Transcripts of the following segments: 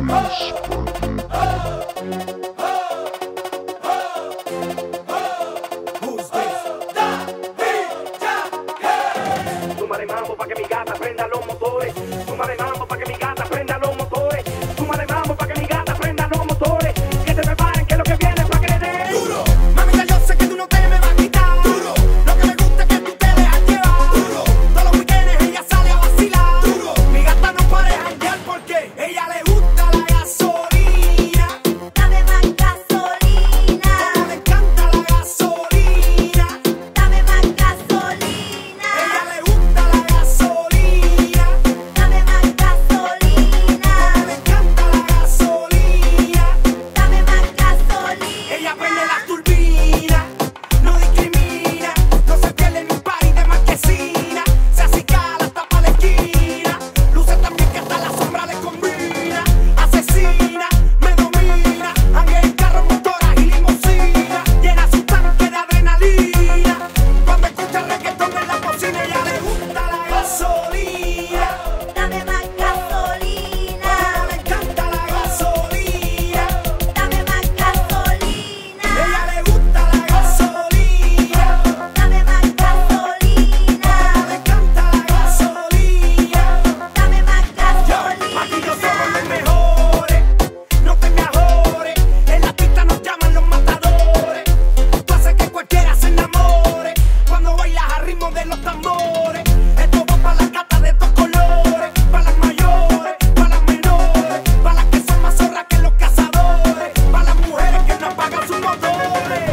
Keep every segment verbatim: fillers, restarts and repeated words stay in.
Súmale mambo pa' que mi gata prenda los motores. Súmale mambo pa' que mi gata prenda los motores. Súmale mambo pa' que mi gata prenda los motores. Que se preparen que lo que viene pa' que le den duro. Mamita, yo sé que tú no te me vas a quitar duro. Lo que me gusta es que tú te dejas llevar duro. Todos los weekends ella sale a vacilar duro. Mi gata no puede janguear porque ella le gusta la gasolina. Dame más gasolina. Como le encanta la gasolina. Dame más gasolina. Ella le gusta la gasolina. Dame más gasolina. Como le encanta la gasolina. Dame más gasolina. Ella prende la turbina, no discrimina, no se pierde ni un party de marquesina. Se acicala hasta pa' la esquina, luce también que hasta la sombra le combina. Asesina, me domina, ande en carro, motoras y limusina. Llena su tanque de adrenalina, cuando escucha reggaetón en la bocina. Ella le gusta la gasolina, Dame más gasolina. como le encanta la gasolina. Dame más gasolina. Ella le gusta la gasolina. Dame más gasolina. Le encanta la gasolina. Dame más Aquí yo gasolina. somos los mejores, no te me ajores. En la pista nos llaman los matadores. Tú haces que cualquiera se enamore cuando bailas al ritmo de los tambores. Esto va para las gatas de estos colores, para las mayores, para las menores, para las que son más zorras que los cazadores, para las mujeres que no apagan sus motores.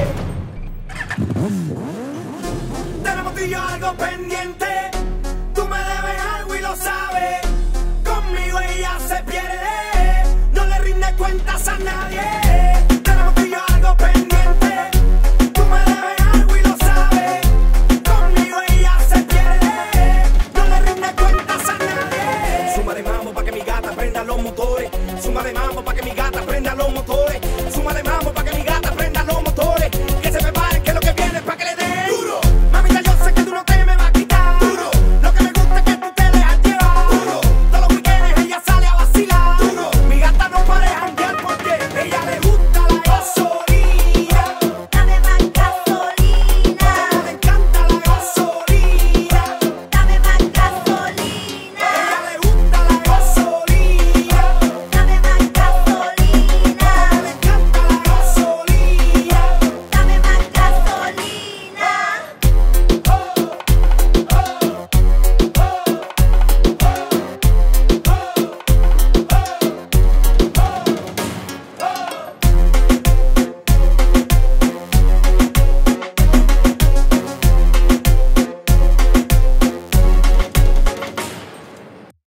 Tenemos tú y yo algo pendiente. Tú me debes algo y lo sabes. Conmigo ella se pierde. No le rinde cuentas a nadie. Tenemos tú y yo algo pendiente. Tú me debes algo y lo sabes. Conmigo ella se pierde. No le rinde cuentas a nadie. Súmale mambo pa' que mi gata prenda los motores. Súmale mambo pa' que mi gata prenda los motores.